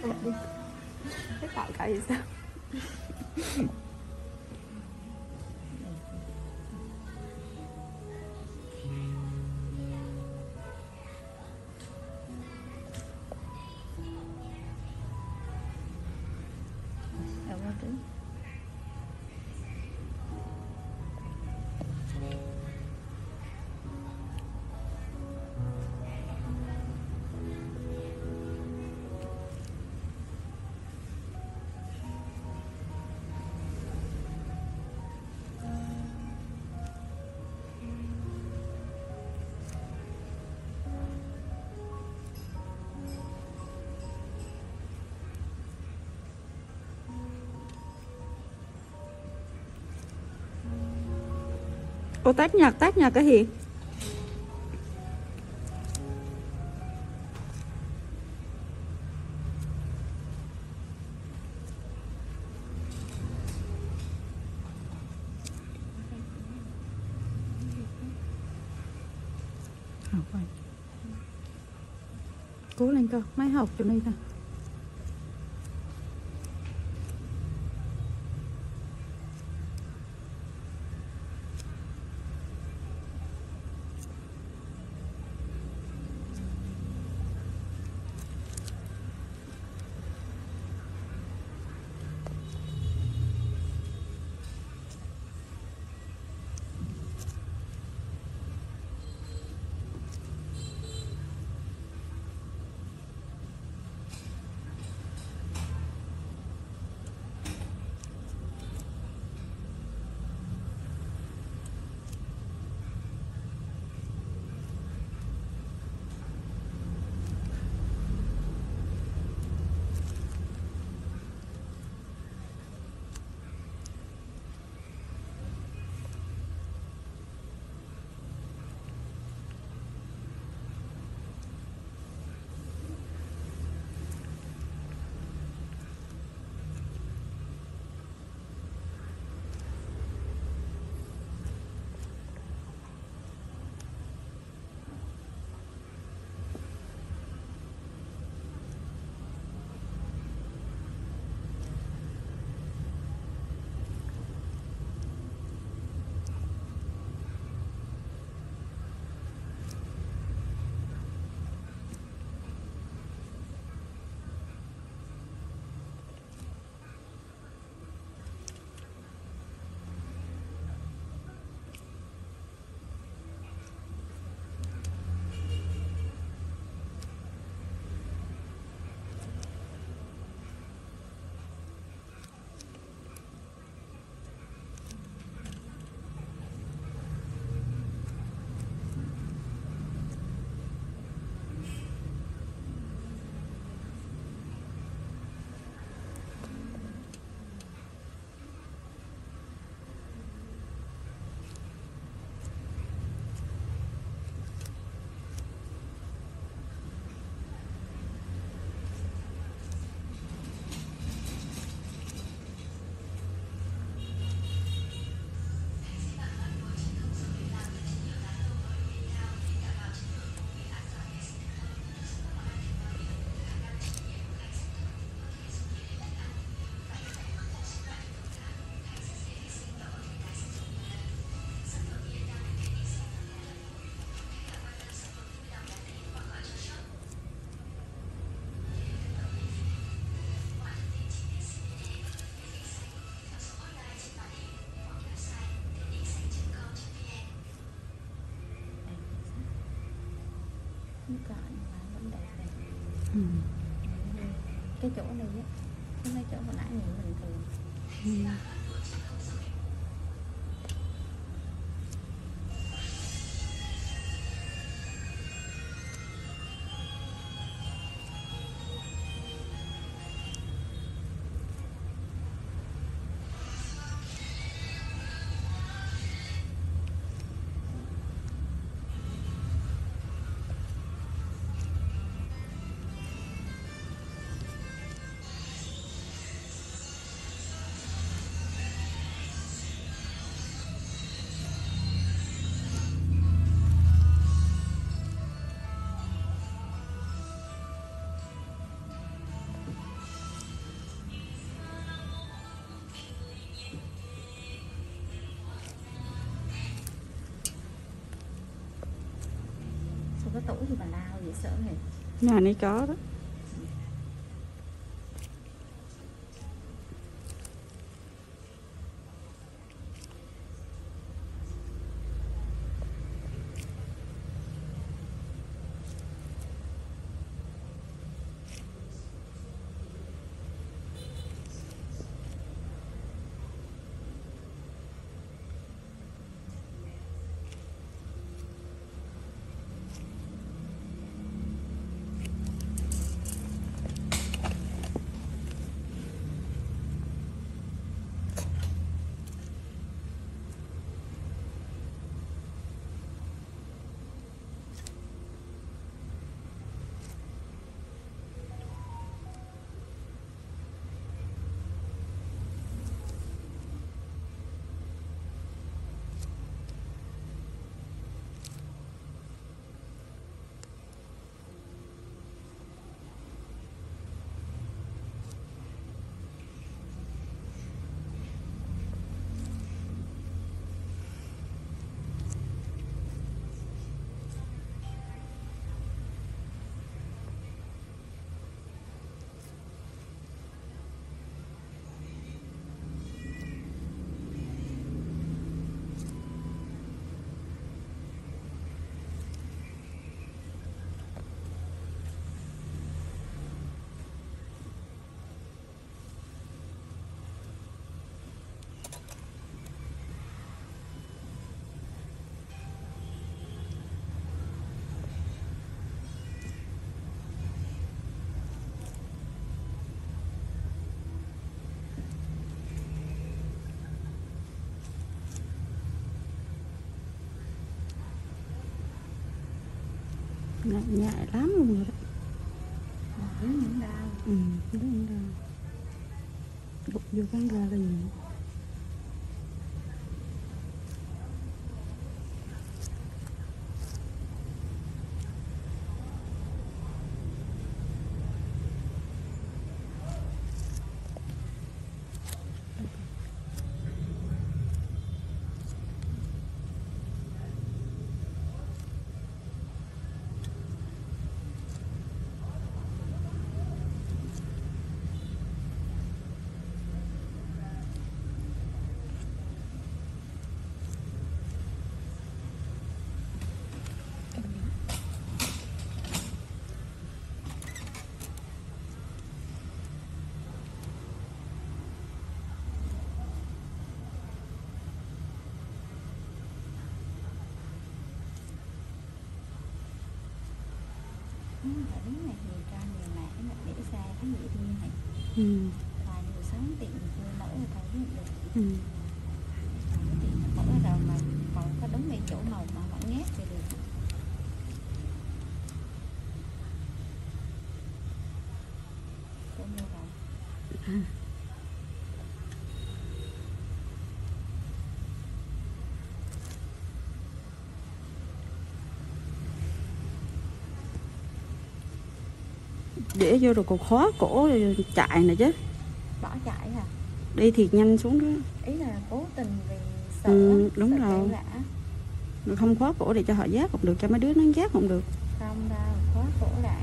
đi. Cái tạo cái gì sao? Ô tác nhạc cái gì? Cố lên con, máy học cho đây nè. Cái chỗ này á, cái chỗ hồi nãy nhìn bình thường. thì bà lao dễ sợ này. Nhà này có đó. Nhạy lắm luôn rồi đó. Những đau. Đúng rồi. Gục vô cắn ra là gì? Phải đứng này thì cho nhiều mẹ mà để xa thấy dễ đi này. Và nhiều sáng tiện vừa mẫu rồi thấy được. Tiện mẫu rồi mà còn có đúng ngay chỗ màu mà vẫn nhét thì được. Chỗ mua rồi. Để vô rồi còn khóa cổ rồi chạy nè chứ. Bỏ chạy hả? Đi thiệt nhanh xuống đó. Ý là cố tình vì sợ. Đúng sợ rồi. lạ. Rồi không khóa cổ để cho họ giác không được, cho mấy đứa nó giác không được. Không đâu, khóa cổ lại.